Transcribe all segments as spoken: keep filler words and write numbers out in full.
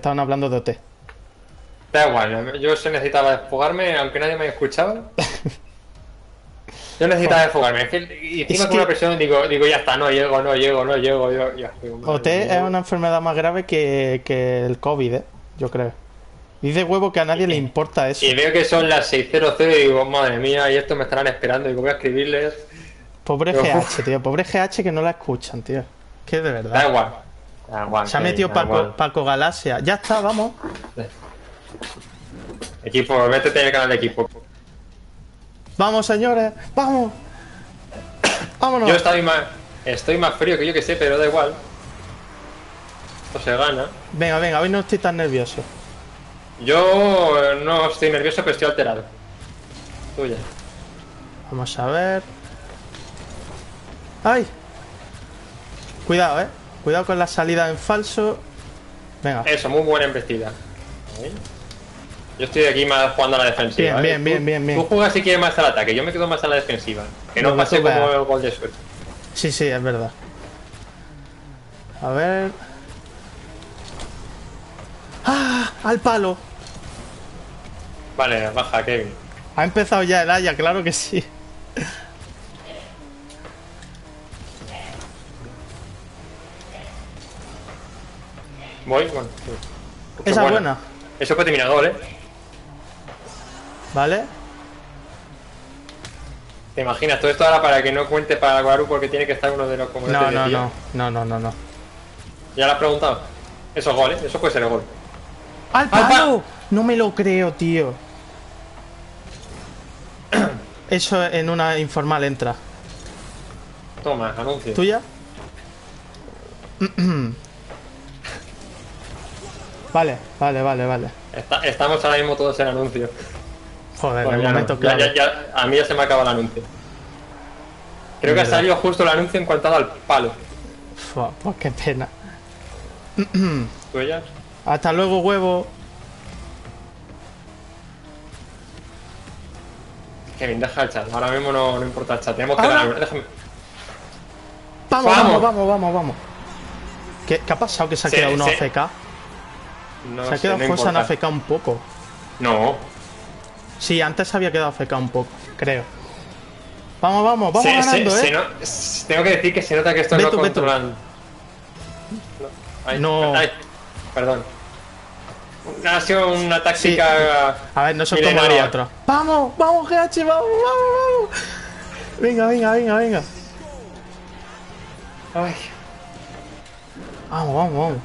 estaban hablando de O T. Da igual, yo se necesitaba desfogarme, aunque nadie me haya escuchado. Yo necesitaba desfogarme. Es que, y encima Es con una que presión digo, digo, ya está, no llego, no llego, no llego. Yo, ya, digo, O madre T mía. es una enfermedad más grave que, que el COVID, ¿eh? Yo creo. Dice huevo que a nadie le importa eso. Y veo que son las seis cero cero y digo, madre mía, y estos me estarán esperando. Digo, voy a escribirles. Pobre Digo, G H, uff, tío. Pobre G H que no la escuchan, tío. Que de da verdad. igual. Da igual, Se ha Kevin, metido da Paco, igual. Paco Galaxia. Ya está, vamos. Equipo, métete en el canal de equipo. Vamos, señores. Vamos. Yo Vámonos. estoy más, estoy más frío que yo que sé, pero da igual. Esto se gana. Venga, venga. Hoy no estoy tan nervioso. Yo no estoy nervioso, pero estoy alterado. Tuya. Vamos a ver. ¡Ay! Cuidado, eh. Cuidado con la salida en falso. Venga. Eso, muy buena embestida. Ahí. Yo estoy aquí más jugando a la defensiva. Bien, ¿eh? bien, bien, Tú- bien, bien. Tú juegas si quieres más al ataque, yo me quedo más a la defensiva. Que no Lo que pase tú como veas. el gol de suerte. Sí, sí, es verdad. A ver. ¡Ah! ¡Al palo! Vale, baja, Kevin. Ha empezado ya el Aya, claro que sí. Voy, bueno. sí. Qué Esa es buena. Eso fue terminador, ¿eh? ¿Vale? ¿Te imaginas? Todo esto ahora para que no cuente para Guaru porque tiene que estar uno de los como No, te no, decía. no. No, no, no, no. ¿Ya lo has preguntado? Eso es gol, ¿eh? Eso puede ser el gol. ¡Al ¡Al palo! No me lo creo, tío. Eso en una informal entra. Toma, anuncio. ¿Tuya? Vale, vale, vale, vale. Está- estamos ahora mismo todos en anuncio. Joder, Bueno, en el ya no, momento ya- clave. ya- ya- a mí ya se me acaba el anuncio. Creo que ha Mierda. salido justo el anuncio en cuanto ha dado al palo. Fua, pues qué pena. ¿Tú ellas? Hasta luego, huevo. Kevin, deja el chat. Ahora mismo no, no importa el chat. Tenemos que Ahora. ganar. Déjame. Vamos, Vamos. vamos, vamos, vamos, vamos. ¿Qué, qué ha pasado? Que se ha Se- quedado uno se- A F K. No Se ha sé, quedado no Fosan importa. A F K un poco. No. Sí, antes había quedado A F K un poco, creo. Vamos, vamos, vamos Se- se- ganando, se eh. no- s- tengo que decir que se nota que esto Ve no tú, ve tú. controlan. No. Ay, No. ay, perdón. Ha sido una Sí. táctica. A ver, no son como milenaria. los otros. Vamos, vamos, G H, vamos, vamos, vamos. Venga, venga, venga, venga. Ay. Vamos, vamos, vamos.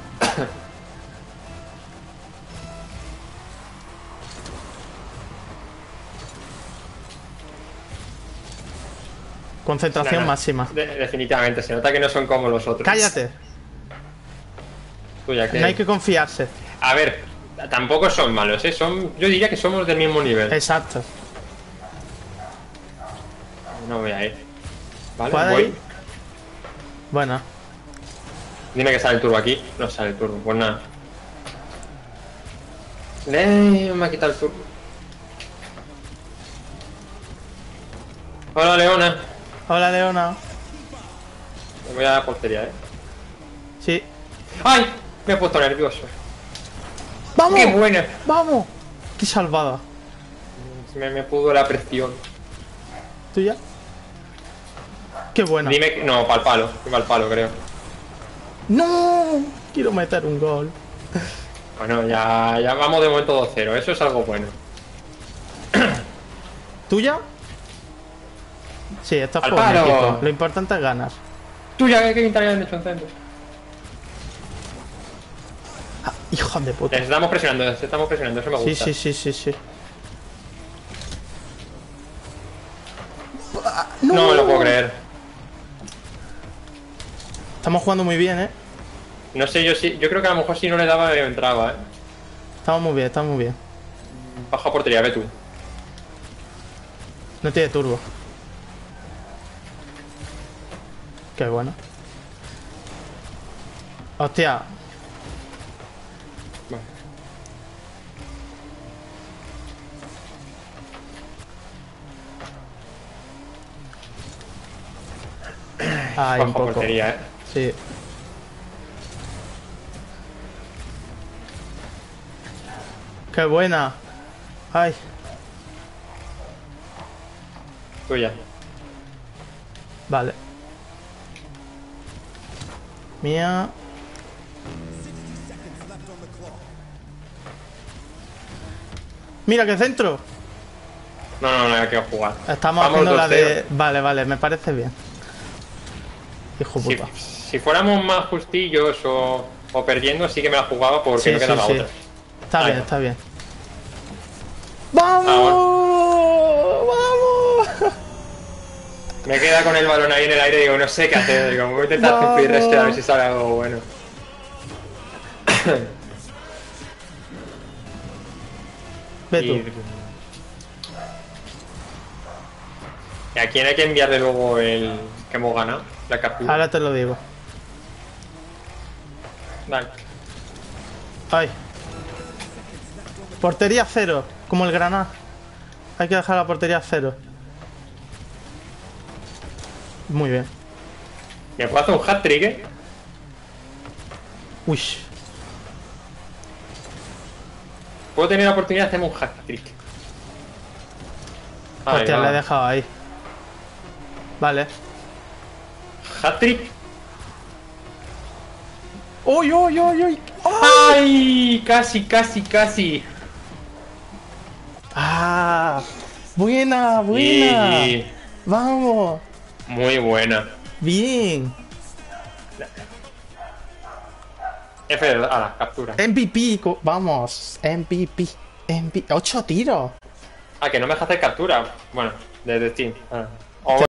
Concentración No, no. máxima. De- definitivamente, se nota que no son como los otros. Cállate. Tuya, que... No hay que confiarse. A ver, tampoco son malos, ¿eh? Son... Yo diría que somos del mismo nivel. Exacto. No voy a ir. Vale, ¿Puede voy. ir? Bueno. Dime que sale el turbo aquí. No sale el turbo, pues nada. Eh, me ha quitado el turbo. Hola, Leona. Hola, Leona. Me voy a la portería, ¿eh? Sí. ¡Ay! Me he puesto nervioso. ¡Vamos! ¡Qué buena! ¡Vamos! ¡Qué salvada! Me, me pudo la presión. ¿Tuya? ¡Qué buena! Dime que... No, pa'l palo. Pa'l palo, creo. ¡No! Quiero meter un gol. Bueno, ya, ya vamos de momento dos cero. Eso es algo bueno. ¿Tuya? Sí, esto es ¡Al por un palo! equipo. Lo importante es ganar. Tuya, que hay que intentar hecho un centro. Ah, hijo de puta. Les estamos presionando, les estamos presionando. Eso me Sí, gusta. sí, sí, sí, sí. No me lo puedo creer. Estamos jugando muy bien, ¿eh? No sé, yo sí, yo creo que a lo mejor si no le daba entraba, eh. Estamos muy bien, estamos muy bien. Baja portería, ve tú. No tiene turbo. Qué bueno. Hostia. Vale. Ay, un Baja poco. portería, eh. Sí. ¡Qué buena! ¡Ay! Tuya. Vale. Mía. ¡Mira qué centro! No, no, no, hay que jugar. Estamos Vamos haciendo la dos cero. de... Vale, vale, me parece bien. Hijo Si, puta. si fuéramos más justillos o, o perdiendo, sí que me la jugaba porque Sí, no sí, quedaba sí. otra. Está Ahí. bien, está bien. ¡Vamos! ¡Vamos! Me queda con el balón ahí en el aire y digo, no sé qué hacer. Digo, voy a intentar hacer un free rest a ver si sale algo bueno. Ve tú. Y... ¿Y a quién hay que enviarle luego el que hemos ganado? La captura. Ahora te lo digo. Dale. Ay. Portería cero, como el Granada. Hay que dejar la portería cero. Muy bien. ¿Me puedo hacer un hat-trick, eh? Uy. Puedo tener la oportunidad de hacerme un hat-trick. Ahí Hostia, va. le he dejado ahí. Vale. Hat-trick. ¡Uy, uy, uy, uy! ¡Ay! Casi, casi, casi. ¡Ah! ¡Buena, buena! Y... ¡Vamos! Muy buena. ¡Bien! F a la captura. M V P, co- vamos. M V P. M V P. ¡Ocho tiros! Ah, que no me deja hacer captura. Bueno, desde Steam. Ah. O